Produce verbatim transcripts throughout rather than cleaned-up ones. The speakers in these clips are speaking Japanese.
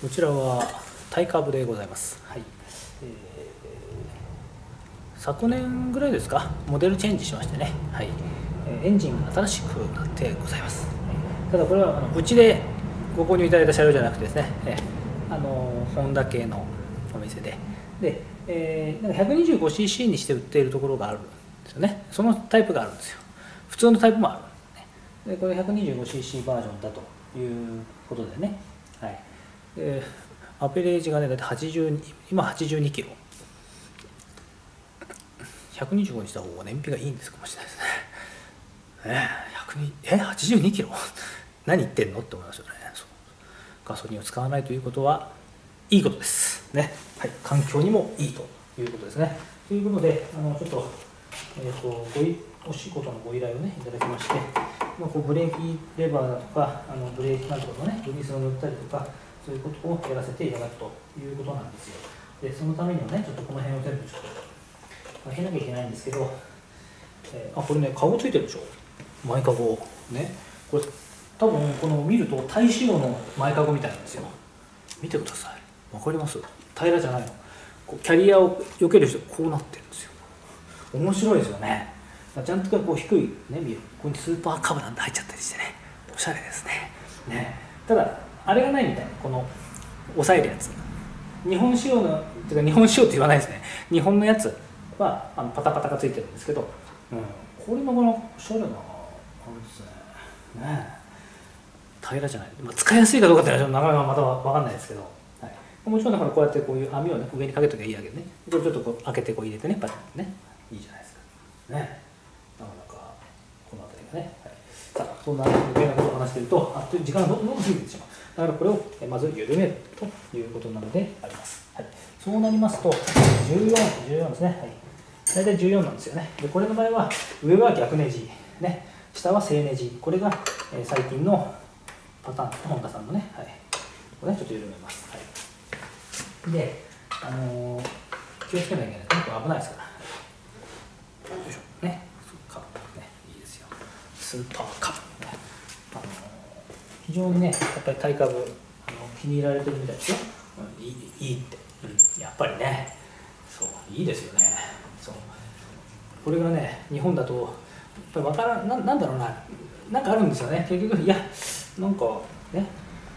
こちらはタイカブでございます。はい、えー、昨年ぐらいですか、モデルチェンジしましてね、はい、エンジンが新しくなってございます。ただこれはあのうちでご購入いただいた車両じゃなくてですね、えー、あのホンダ系のお店で、で、えー、なんか ひゃくにじゅうごシーシー にして売っているところがあるんですよね。そのタイプがあるんですよ。普通のタイプもある。でこれ ひゃくにじゅうごシーシー バージョンだということでね、はい、でアベレージがね、だいたいはちじゅう、今はちじゅうにキロ。ひゃくにじゅうごにした方が燃費がいいんですかもしれないですね。えひゃくにえはちじゅうにキロ何言ってんのって思いますよね。そうガソリンを使わないということはいいことですね。はい、環境にもいいということですね。ということで、あのちょっと、えーと、ごいお仕事のご依頼をねいただきまして、まあ、こうブレーキレバーだとか、あのブレーキなんとかのねグリースを塗ったりとか、そういうことをやらせていただくということなんですよ。でそのためにはね、ちょっとこの辺を全部ちょっと開けなきゃいけないんですけど、えー、あこれねカゴついてるでしょ、前カゴね。これ多分この見るとタイ仕様の前カゴみたいなんですよ。見てください、わかります？平らじゃないの。こうキャリアを避ける人こうなってるんですよ。面白いですよね。ちゃんとこう低いね、見るここにスーパーカブなんて入っちゃったりしてね、おしゃれですね。ね、ただあれがないみたい、この押さえるやつ。日本仕様のてか日本仕様って言わないですね。日本のやつはあのパタパタがついてるんですけど、うん、これもこのおしゃれなあれですね。ねえ、平らじゃない、まあ、使いやすいかどうかっていうのはなかなかまた分かんないですけど、はい、もちろんだからこうやってこういう網を、ね、上にかけときゃいいわけでね、これちょっとこう開けてこう入れてね、パタッとね、いいじゃないですか。ね、なかなかこの辺りがね、はい、さあそんな余計なことを話していると、あっという時間がどんどん過ぎてしまう。だからこれをまず緩めるということなのであります。はい、そうなりますとじゅうよん、じゅうよんですね。はい、大体じゅうよんなんですよね。でこれの場合は上は逆ネジ、ね、下は正ネジ。これが、えー、最近のパターンですね、本田さんのね。はい、これねちょっと緩めます。はい、で、あのー、気をつけなきゃいけない。結構危ないですから。よいしょね、カブね、いいですよ。スーパーカブ、ね、あのー、非常にね、やっぱりタイカブ、あの気に入られてるみたいですよ。うん、いい、いいって、うん、やっぱりね、そういいですよね。そうこれがね、日本だとやっぱりわからん、な、なんだろうな、なんかあるんですよね。結局いやなんかね、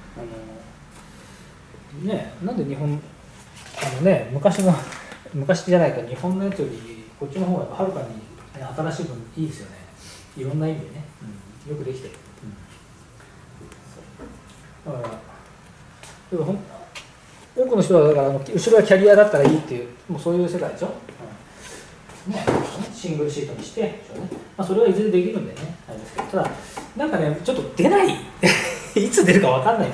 あのね、なんで日本あのね昔の昔じゃないか、日本のやつよりこっちの方がはるかに、ね、新しい分いいですよね。いろんな意味でね、うん、よくできてる。うん、だからでもほん多くの人はだから後ろはキャリアだったらいいっていう、もうそういう世界でしょ。うん、ね、シングルシートにして、ね、まあ、それはいずれできるんでね、あれですけど、ただなんかねちょっと出ないいつ出るかわかんない、うん、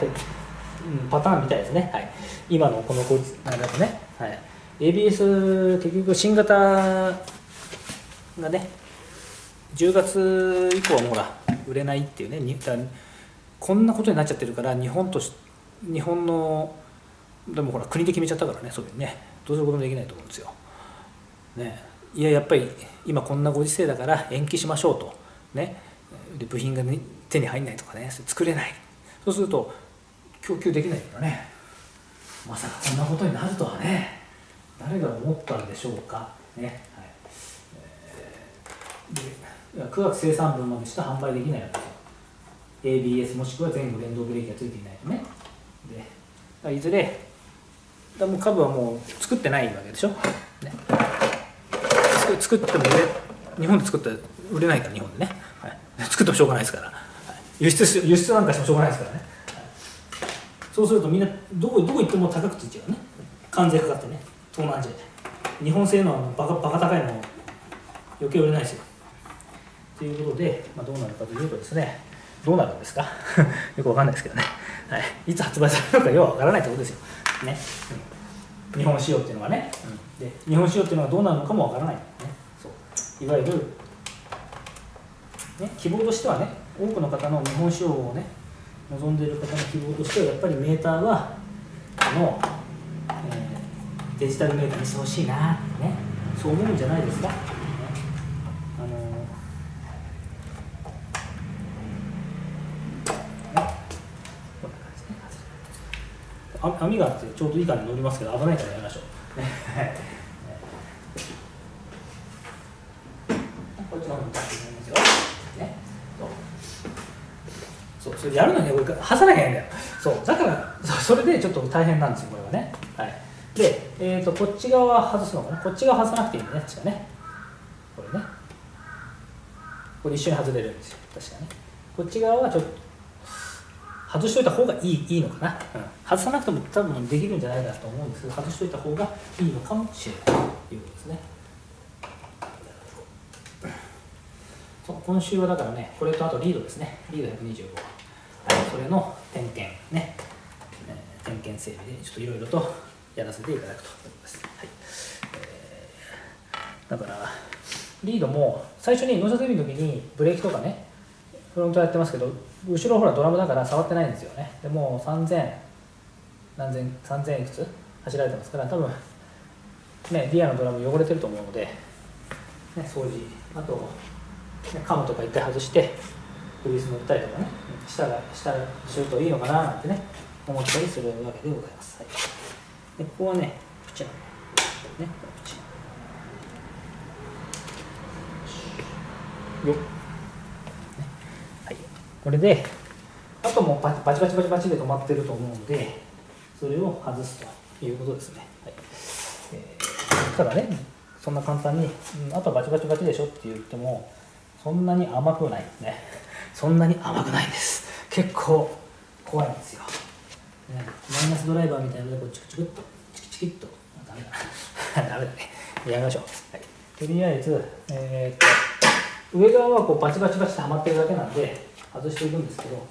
パターンみたいですね。はい、今のこのこいつなんだとね、はい、エービーエス 結局新型がねじゅうがつ以降はほら売れないっていうね、にこんなことになっちゃってるから、日本とし日本のでもほら国で決めちゃったからね、そういうねどうすることもできないと思うんですよ。ね、いややっぱり今こんなご時世だから延期しましょうとね、で部品が、ね、手に入んないとかね、作れない、そうすると供給できないからね、まさかこんなことになるとはね、誰が思ったんでしょうかね。はい、えー、でくがつ生産分までしか販売できないわけですよ。 エービーエス もしくは前後連動ブレーキがついていないとね。でいずれだもう株はもう作ってないわけでしょ、ね、作っても売れ日本で作ったら売れないから、日本でね、はい、作ってもしょうがないですから、はい、輸出輸出なんかしてもしょうがないですからね、はい、そうするとみんなどこどこ行っても高くついちゃうね、関税かかってね、東南アジアで日本製のバカバカ高いの余計売れないですよ。ということで、まあ、どうなるかというとですね、どうなるんですかよくわかんないですけどね、はい、いつ発売されるのかようわからないってことですよね、うん、日本仕様っていうのはね、うん、で日本仕様っていうのはどうなるのかもわからない、ね、そういわゆる、ね、希望としてはね、多くの方の日本仕様をね望んでいる方の希望としては、やっぱりメーターはあの、えー、デジタルメーターにしてほしいなってね、そう思うんじゃないですか。 あ網があってちょうどいい感じに乗りますけど、危ないからやめましょう。ねこっちの方に出してみますよ。ね、そう、そう、それやるのに俺外さなきゃいけないんだよ。そう、だからそれでちょっと大変なんですよこれはね。はい。で、えーとこっち側は外すのかな。こっち側外さなくていいんだね、確かね。これね。これ一緒に外れるんですよ、確かね。こっち側はちょっと外しといた方がいいいいのかな、うん、外さなくても多分できるんじゃないかなと思うんですけど、外しといた方がいいのかもしれないということですね。そう、今週はだからね、これとあとリードですね、リードひゃくにじゅうご、はい、それの点検ね、えー、点検整備でちょっといろいろとやらせていただくと思います。はい、えー、だからリードも最初に納車整備の時にブレーキとかね、フロントやってますけど、後ろほらドラムだから触ってないんですよね。でもうさんぜん何千さんぜんいくつ走られてますから、多分ねリアのドラム汚れてると思うので、ね、掃除、あと、ね、カムとか一回外してグリース塗ったりとかね、下が下がするといいのかななんてね思ったりするわけでございます。はい、でここはねプチなのね、プチよっ、これであともうバチバチバチバチで止まってると思うので、それを外すということですね。はい、えー、ただね、そんな簡単に、うん、あとはバチバチバチでしょって言ってもそんなに甘くないね。そんなに甘くないんです。結構怖いんですよ、ね、マイナスドライバーみたいなのでこうチクチクっとチキチキっとダメだなダメだね、やめましょう。はい、とりあえず、えー、っと上側はこうバチバチバチとはまってるだけなんで外していくんですけど、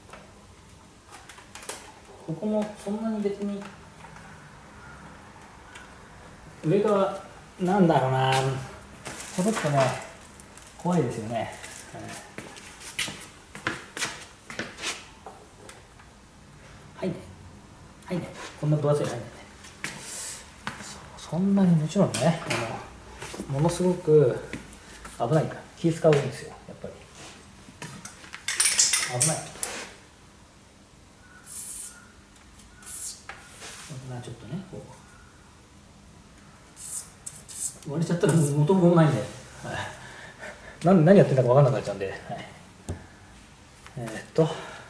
ここもそんなに別に上側なんだろうな、ちょっとね怖いですよね。はいね、はいね、こんな分厚いのないんだよね。そ, そんなにもちろんね、あのものすごく危ないから気使うんですよ、やっぱり危ない。まあちょっとね、こう割れちゃったら元もないんで、はい、何, 何やってんだか分かんなくなっちゃうんで、はい、えー、っと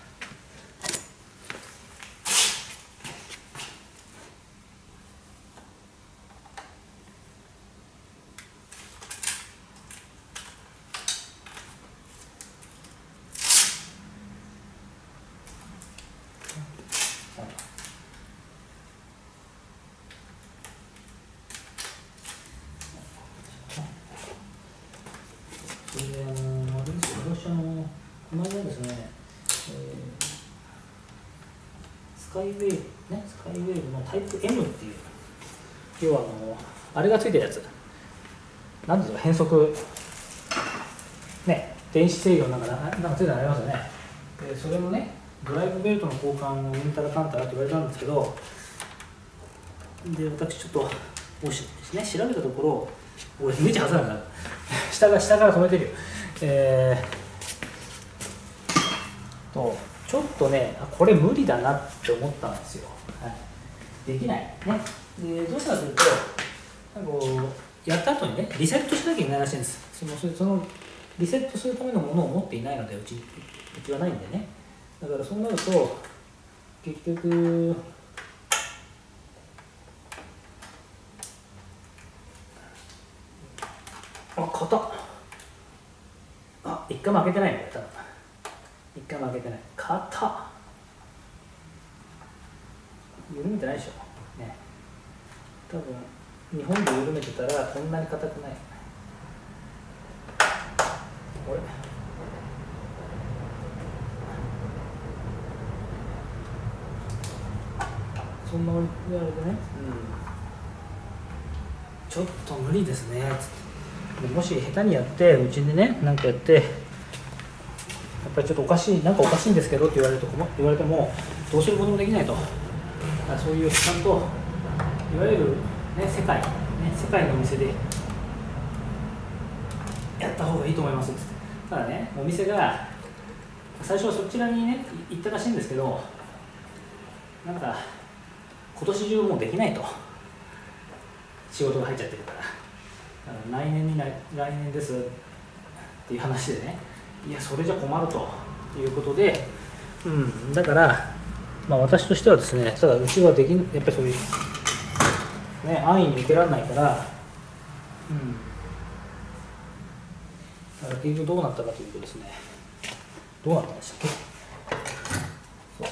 それであのあれですよ、私あのこの間ですね、えー、スカイウェーブね、スカイウェーブのタイプ エム っていう、要はあのあれがついてるやつ、なんですか、変速ね、電子制御なんかなんかついてるのありますよね。でそれのねドライブベルトの交換をうんたらかんたらって言われたんですけど、で私ちょっともしね調べたところ、俺ネジ外さなくなる下が下から止めてるよ。えー、とちょっとねこれ無理だなって思ったんですよ。はい、できないね。でどうしたかというと、なんかこうやった後にねリセットしなきゃいけないらしいんです。そのそのリセットするためのものを持っていないので、うちうちはないんでね。だからそうなると結局あ、硬っ。あ、一回も開けてないんだよ、多分。一回も開けてない。硬っ。緩めてないでしょ。ね。多分、日本で緩めてたらこんなに硬くない。これ。そんなあれでね、うん。ちょっと無理ですね。もし下手にやってうちでねなんかやってやっぱりちょっとおかしいなんかおかしいんですけどって言われると言われてもどうすることもできないと、そういうちゃんといわゆる、ね、世界、ね、世界のお店でやった方がいいと思います。ただねお店が最初はそちらにね行ったらしいんですけど、なんか今年中もうできないと、仕事が入っちゃってるから、だから来年にな来年ですっていう話でね、いやそれじゃ困るということで、うん、だから、まあ、私としてはですね、ただうちはできんやっぱりそういう、ね、安易に受けられないから、うん、だから結局どうなったかというとですね、どうなったんでしたっけ。そう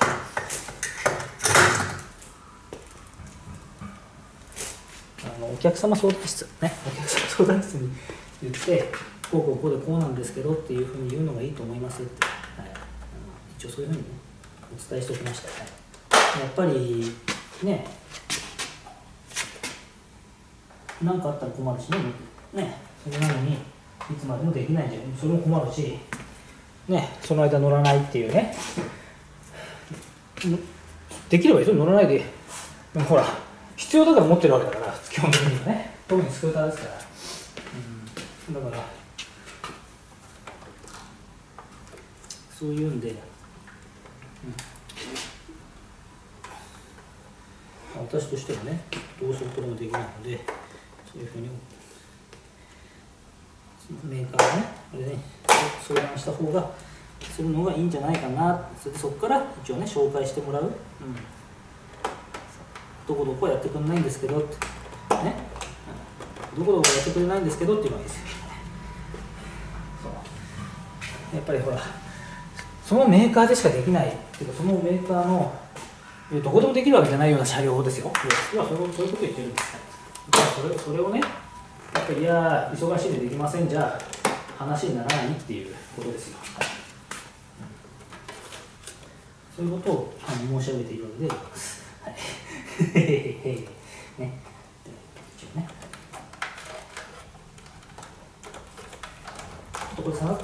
あのお客様相談室ね、お客様相談室に言って、こうこうこうでこうなんですけどっていうふうに言うのがいいと思いますって、はい、あの一応そういうふうにねお伝えしておきました。はい、やっぱりね、何かあったら困るしね、ね、それなのにいつまでもできないじゃん、それも困るし、ね、その間乗らないっていうね、できればいいですよ、乗らないで、でもほら、必要だから持ってるわけだから、基本的にはね、特にスクーターですから、うん、だから、そういうんで、うん、私としてはね、どうすることもできないので、そういうふうに、メーカーがね、あれね、相談した方が、するのがいいんじゃないかな、それでそこから一応ね、紹介してもらう、うん、どこどこやってくれないんですけどって、ね、どこどこやってくれないんですけどっていうのがいいですよ。そうやっぱりほら、そのメーカーでしかできないっていうか、そのメーカーのどこでもできるわけじゃないような車両ですよ。要はそういうこと言ってるんです。じゃあそれそれをね、やっぱりいや忙しいんでできませんじゃ話にならないっていうことですよ。そういうことをあの申し上げているのでございます。はい。ね。一応ね。ちょっとこれさ、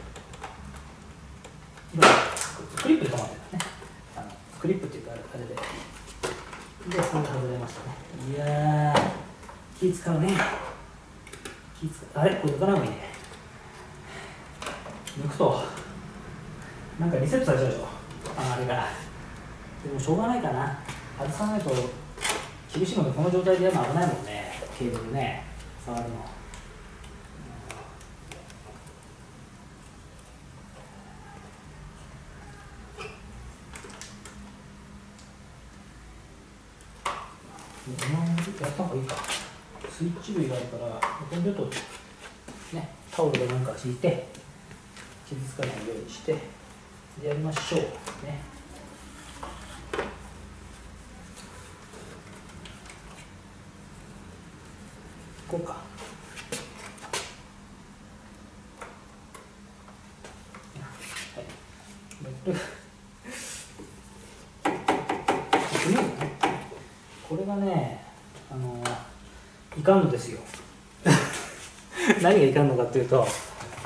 クリップで止まってるね。あのクリップっていうかあれで。で、それで外れましたね。いやー、気使うね。気使う。あれこれ抜かない方がいいね。抜くと、なんかリセットされちゃうでしょ。あれが。でもしょうがないかな。外さないと厳しいので、この状態でやるの危ないもんね。ケーブルね、触るの。やった方がいいか。スイッチ類があるから、これちょっとね、タオルでなんか敷いて、傷つかないようにして、でやりましょう。ね。こうか。はい。これがね、あのいかんのですよ。何がいかんのかっていうと、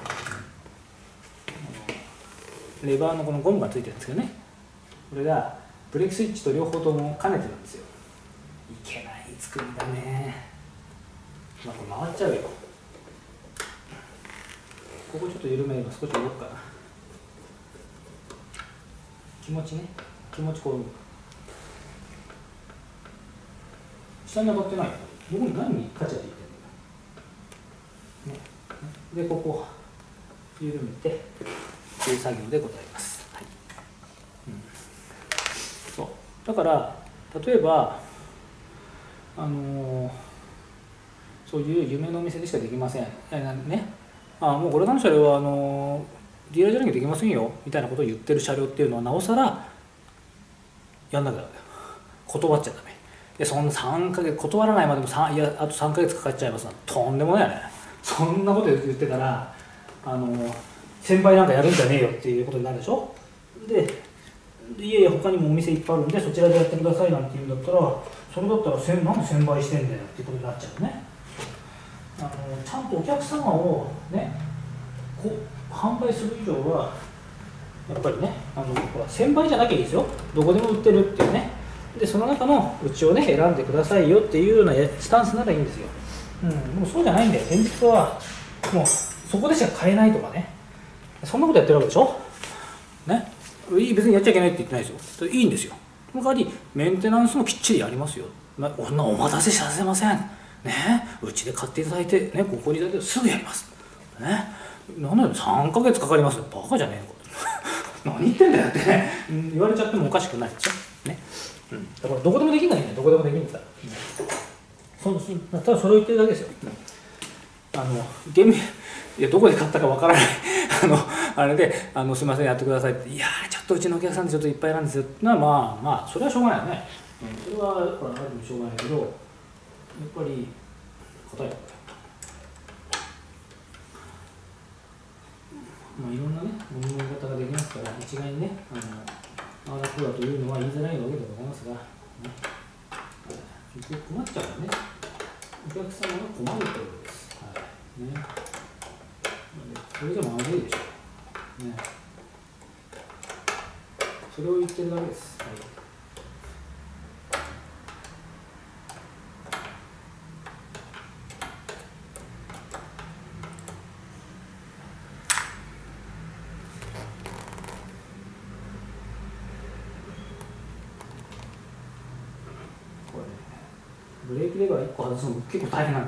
レバーのこのゴムがついてるんですけどね、これがブレーキスイッチと両方とも兼ねてるんですよ。いけない作りだね。まあ、これ回っちゃうよ。ここちょっと緩めれば少し動くかな。気持ちね、気持ちこう下に当たってない。どこに何にカチャっていってるの、ね、でここ緩めてという作業でございます。はい、うん、そうだから例えばあのー、そういう夢のお店でしかできません。ね、あもうこれらの車両はあのー、ディーラーじゃなきゃできませんよみたいなことを言ってる車両っていうのはなおさらやんなきゃダメだよ。断っちゃダメ。でそんなさんかげつ断らないまでもいやあとさんかげつかかっちゃいますな。とんでもないよね。そんなこと言ってたらあのー、先輩なんかやるんじゃねえよっていうことになるでしょ。でいやいや他にもお店いっぱいあるんでそちらでやってくださいなんて言うんだったら、それだったらせんなんで専売してんだよっていうことになっちゃうね。あのちゃんとお客様をねこ販売する以上はやっぱりね、あのほら専売じゃなきゃいいですよ。どこでも売ってるっていうね。でその中のうちをね選んでくださいよっていうようなスタンスならいいんですよ。うん、でもそうじゃないんだよ。現実はもうそこでしか買えないとかね、そんなことやってるわけでしょ。ね、別にやっちゃいけないって言ってないですよ。いいんですよ。 その代わりメンテナンスもきっちりやりますよ。まこんなお待たせさせませんね。うちで買っていただいてね、ここにいただいてすぐやりますね。なんだよさんかげつかかりますよ。バカじゃねえのか何言ってんだよってね、うん、言われちゃってもおかしくないでしょね、うん、だからどこでもできないんだよ。どこでもできるんだから、うん、そただそれを言ってるだけですよ。あのゲームいやどこで買ったかわからないあのあれであのすみませんやってくださいって、いやーちょっとうちのお客さんでちょっといっぱいなんですよってのはまあまあそれはしょうがないよね、うん、それはやっぱりある意味しょうがないけど、やっぱり硬いからまあいろんなね物の言い方ができますから、一概にねあのああだこうだというのは言いづらいわけでございますが、ね、結局困っちゃうからね、お客様が困るということです。はいね、それじゃまずいでしょう、ね、それを言ってるだけです。はい、これね、ブレーキレバーいっこ外すのも結構大変なの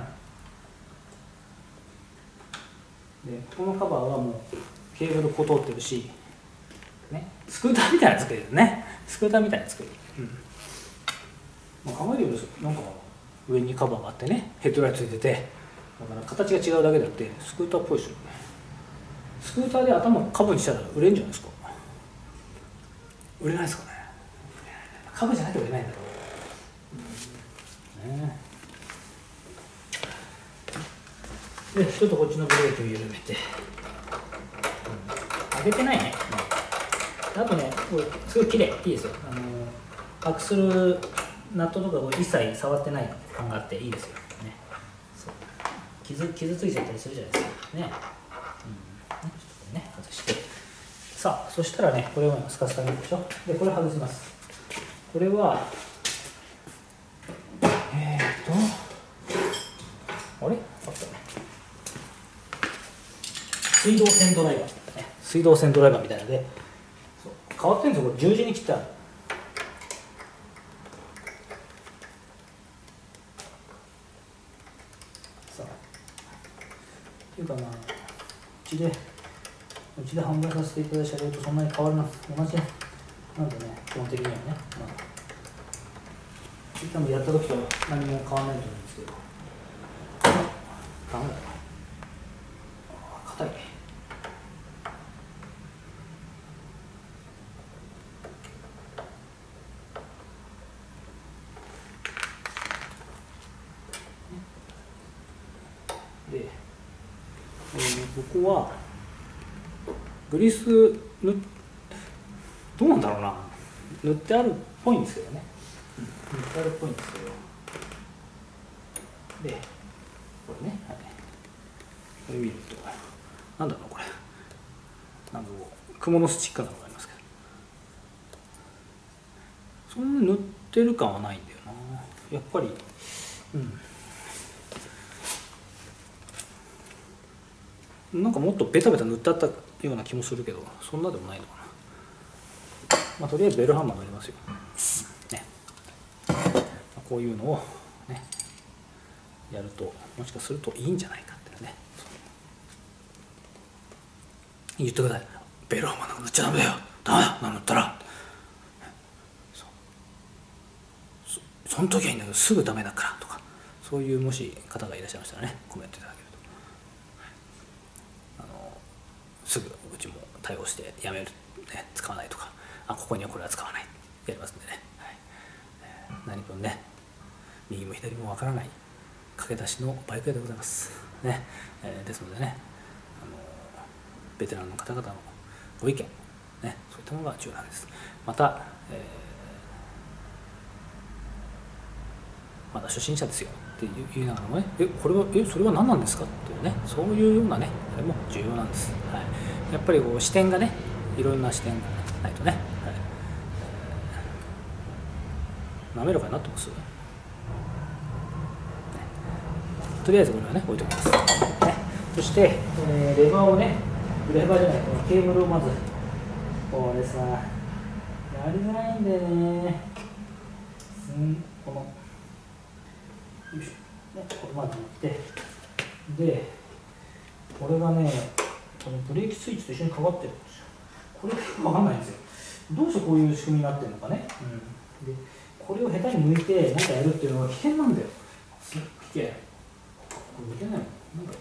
で、このカバーはもうケーブルこう通ってるし、ね、スクーターみたいな作りですね。スクーターみたいな作り、うんまあ、考えてみるとなんか上にカバーがあってね、ヘッドライトついてて、だから形が違うだけであってスクーターっぽいですよね。スクーターで頭をカブにしたら売れるんじゃないですか。売れないですかね。カブじゃないと売れないんだろう、うんね、でちょっとこっちのブレーキを緩めて、うん、上げてないね、うん、あとねこれすごい綺麗いいですよ。あのアクスルナットとかを一切触ってない感があっていいですよね。そう傷傷ついちゃったりするじゃないですかね。うん、ねちょっとね外して、さあそしたらねこれをスカスカにでしょ。でこれ外します。これはえー、っとあれあったね。水道線ドライバー、ね、水道線ドライバーみたいなのでそう変わってるんですよ。これ十字に切ってある。さあっていうかまあうちでうちで販売させていただいた車両とそんなに変わらなくて同じなんでね、基本的にはね、まあ、多分やった時と何も変わらないと思うんですけど、ダメだな、硬い。で、えー、ここはグリス塗どうなんだろうな、塗ってあるっぽいんですけどね、塗ってあるっぽいんですけど、でこれね、はい、これ見るとなんだろうこれ、なんかこう蜘蛛の巣チッカーがありますけど、そんなに塗ってる感はないんだよな、やっぱり。うん、なんかもっとベタベタ塗ってあったような気もするけど、そんなでもないのかな。まあ、とりあえずベルハンマーがありますよ、ね、こういうのを、ね、やるともしかするといいんじゃないかってね、言ってください。ベルハンマーなんか塗っちゃダメだよ、ダメだなん塗ったら、そ, そ, その時はいいんだけどすぐダメだからとか、そういうもし方がいらっしゃいましたらね、コメントいただけると、あのすぐうちも対応してやめる、ね、使わないとか、あここにはこれは使わないやりますんでね、はい、えー、何分ね右も左もわからない駆け出しのバイク屋でございますね、えー、ですのでね、あのベテランの方々のご意見、ね、そういったものが重要なんです。また、えー、まだ初心者ですよって言いながらもね、えこれはえそれは何なんですかっていうね、そういうようなねそれも重要なんです、はい、やっぱりこう視点がね、いろんな視点がないとね、はい、えー、滑らかになってます、ね、とりあえずこれはね置いておきます、ね、そして、えー、レバーをね、レバーじゃない、このケーブルをまずこれさやりづらいんだよね。 んこのよいしょ、ね、これまで持ってでこれがねこのブレーキスイッチと一緒にかかってるんですよ。これがよくわかんないんですよ。どうしてこういう仕組みになってるのかね、うん、でこれを下手に抜いて何かやるっていうのは危険なんだよ。すっげえこれ抜けないのなんだろ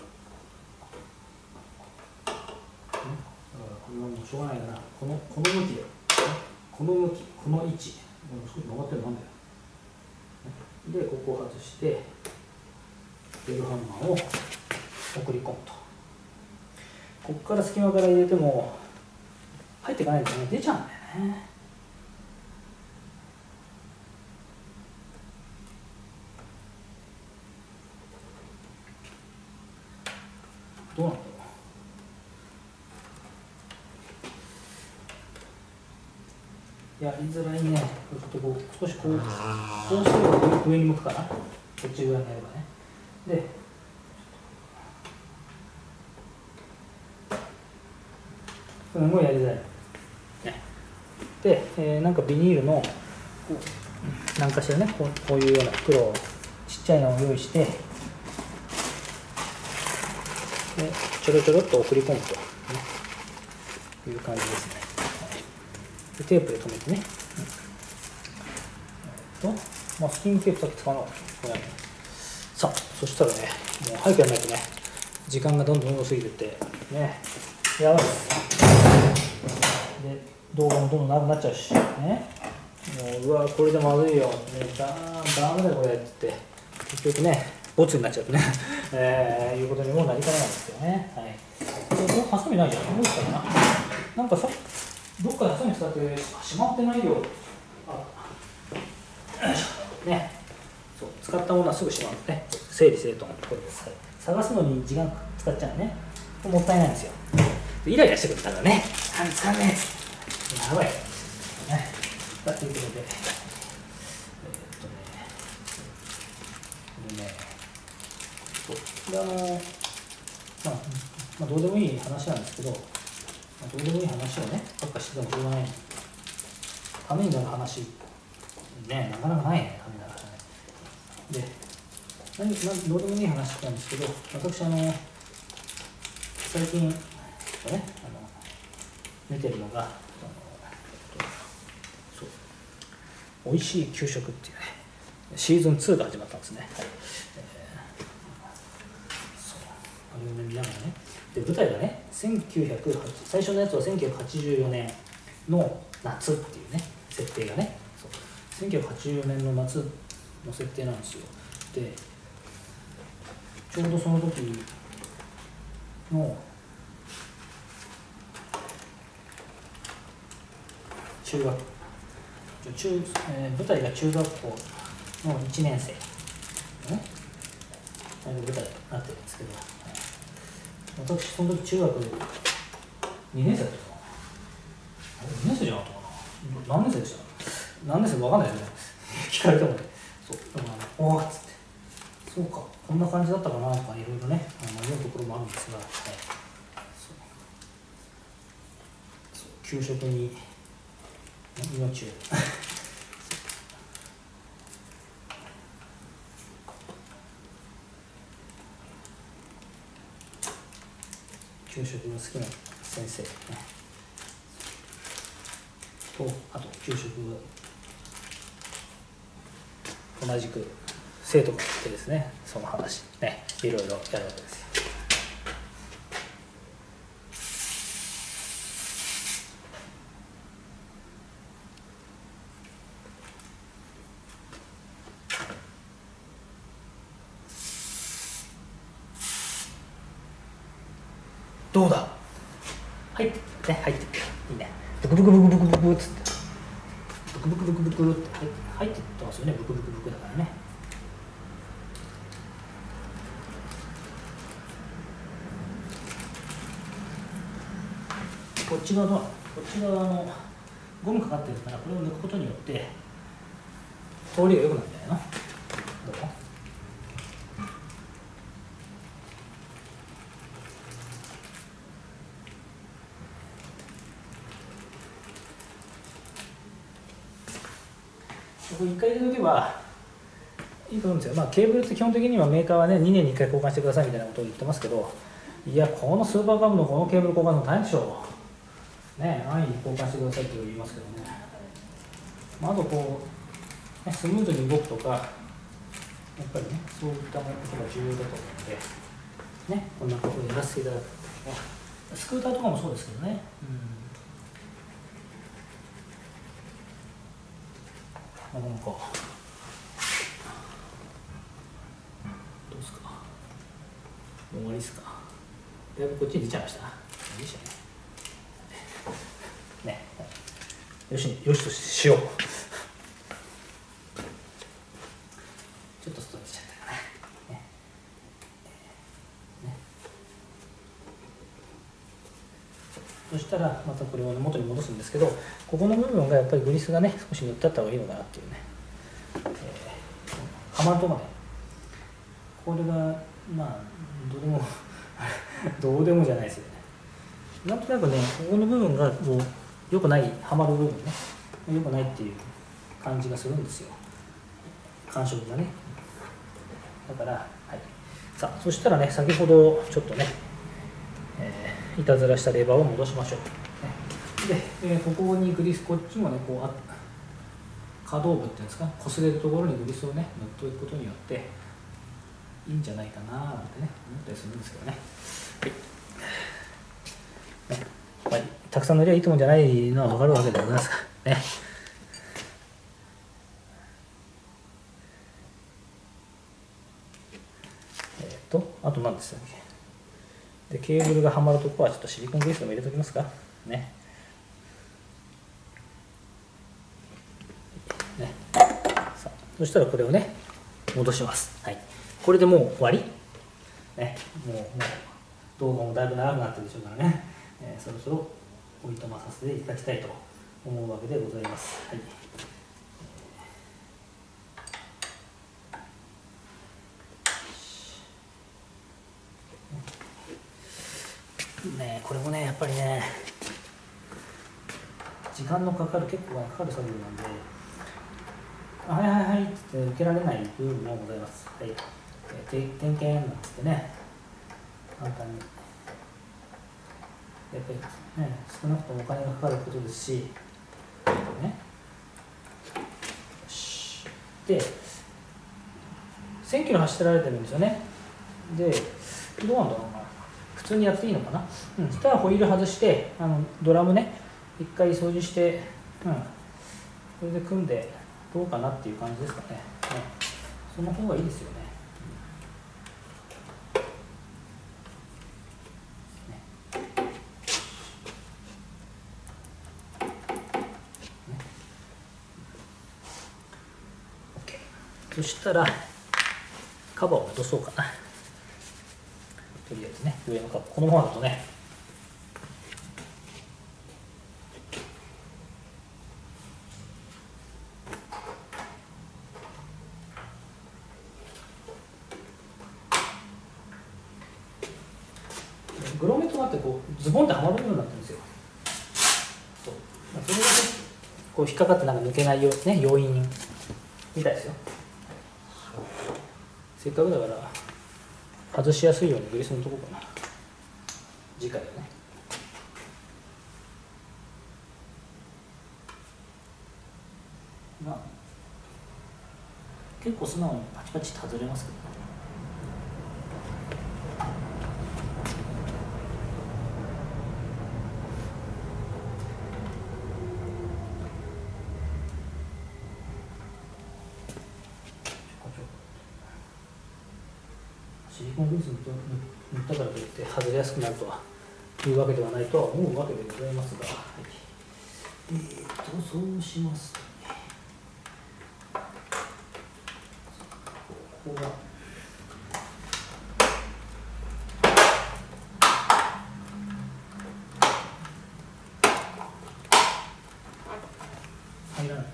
う、だからこれはもうしょうがないからこのこの向きでこの向きこの位置もう少し曲がってるのなんだよ。でここを外してベルハンマーを送り込むと、ここから隙間から入れても入っていかないんですね。出ちゃうんだよね。どうなんだろう。やりづらいね。ちょっとこう少しこうこうすれば上に向くかな。こっち側にやればね。ですごいやりづらい、ね、で、えー、なんかビニールの何かしらねこう、こういうような袋をちっちゃいのを用意してでちょろちょろっと送り込むと、ね、いう感じですね。でテープで留めてね、うん、えっとマスキングテープさっき使わなかったこれ、ね、さあそしたらねもう早くやらないとね時間がどんどんどんどん過ぎてってねやばいで動画もどんどん長くなっちゃうしね、もううわこれでまずいよ、ね、だダメだよこれって言って結局ねボツになっちゃうとね、えー、いうことにもなりかねないんですよね。はい。でハサミないじゃん。どうしたかな。なんかさどっかでハサミ使ってしまってないよ。あよいしょね。そう使ったものはすぐしまうね。整理整頓のところです。はい、探すのに時間使っちゃうね。もったいないんですよ。イライラしてくるからね。あんつかんねえ。やばい。ね。ということで、えー、っとね、これね、そうこれあの、まあ、まあ、どうでもいい話なんですけど、まあ、どうでもいい話をね、ばっかしててもしょうがない。ためになる話、ね、なかなかないね、ためになる話ね。で、何、何どうでもいい話なんですけど、私、あの、最近、ね、あの見てるのが、あのそうおいしい給食っていうね、シーズンツーが始まったんですね。はい、えー、そうあれを、ね、見ながらね、で舞台がね、せんきゅうひゃくはち最初のやつはせんきゅうひゃくはちじゅうよねんの夏っていうね、設定がね、そうせんきゅうひゃくはちじゅうよねんの夏の設定なんですよ。で、ちょうどその時の中学中、えー、舞台が中学校のいちねん生のね、舞台になってるんですけど、私その時中学にねん生だったかな。あれにねん生じゃなかったかな。何年生でした何年生か分かんないですよね。聞かれてもね。そうでもあのおーっつってそうかこんな感じだったかなとかいろいろね迷うところもあるんですが、はい、そうそう給食に命を給食が好きな先生、ね、とあと給食同じく生徒がいてですね、その話ねいろいろやるわけですよ。どうだ入ってね入っていいね。ブクブクブクブクブクっつってブクブクブクブクって入ってってますよね。ブクブクブクだからね。こっち側のこっち側のゴムかかってるからこれを抜くことによって通りが良くなるんじゃないの。どうこいっかい入れとけばいいと思うんですよ。まあ、ケーブルって基本的にはメーカーはね、にねんにいっかい交換してくださいみたいなことを言ってますけど、いや、このスーパーカブのこのケーブル交換の大変でしょう。ね、安易に交換してくださいって言いますけどね。まあ、あとこう、ね、スムーズに動くとか、やっぱりね、そういったことが重要だと思うので、ね、こんなことをやらせていただく、ね。スクーターとかもそうですけどね。うん、なんか、どうですか。もう終わりですか。だいぶこっちに出ちゃいました。いいでしょうね。ね。よし、よしとしよう。ちょっと外に出ちゃったかな。ね。ね。そしたらまたこれを元に戻すんですけど、ここの部分がやっぱりグリスがね少し塗ってあった方がいいのかなっていうね、えー、はまるとこね、これがまあどうでもどうでもじゃないですよね。なんとなくね、ここの部分がこう良くない、はまる部分ね良くないっていう感じがするんですよ、感触がね。だから、はい、さあそしたらね、先ほどちょっとね、えー、いたずらしたレバーを戻しましょう。で、えー、ここにグリス、こっちもね、こうあ可動部っていうんですか、擦れるところにグリスをね、塗っておくことによって、いいんじゃないかななんてね、思ったりするんですけどね。はい。ね、まあ、たくさん塗りゃいいともんじゃないのは分かるわけでございますからね。えっ、ー、と、あと何でしたっけ。で、ケーブルがはまるところはちょっとシリコングリスでも入れておきますか。ね。ね、さあそしたらこれをね戻します。はい、これでもう終わり、ね、もうもう動画もだいぶ長くなってるでしょうからね、えー、そろそろおいとまさせていただきたいと思うわけでございます。はい、ね、これもねやっぱりね時間のかかる、結構かかる作業なんで、はいはいはいって受けられない部分もございます。はい、えー、点検なんつってね、簡単に。やっぱりね、少なくともお金がかかることですし、ね。よし。で、せんキロ走ってられてるんですよね。で、どうなんだろうな。普通にやっていいのかな。うん、そしたらホイール外して、あのドラムね、一回掃除して、うん、これで組んでどうかなっていう感じですかね。ね、その方がいいですよね。そしたらカバーを落とそうかな。とりあえずね、上のカバー、このままだとね、グロメットがあってこうズボンってはまるようになってるんですよ。そう、まあ、それがね、こう引っかかってなんか抜けないようね、要因みたいですよ。せっかくだから外しやすいようにグリスのとこかな、次回はね。まあ結構素直にパチパチって外れますけどね。シリコングリス塗ったからといって外れやすくなるとはいうわけではないとは思うわけでございますが、はい、えーとそうしますとね、ここが入らない。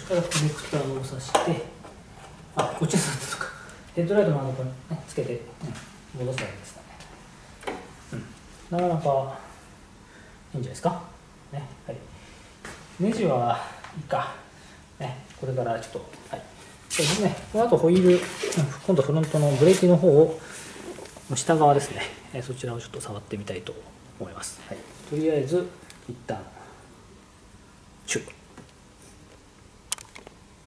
からコネクターを挿して、あ、こっちになったとか、ヘッドライトのあのこれ、ね、つけて、うん、戻すわけですかね。うん、なかなかいいんじゃないですか。ね、はい。ネジはいいか。ね、これからちょっと、はい。そうですね、この後ホイール、うん、今度フロントのブレーキの方を、下側ですね、えそちらをちょっと触ってみたいと思います。はい、とりあえず、一旦、チュー。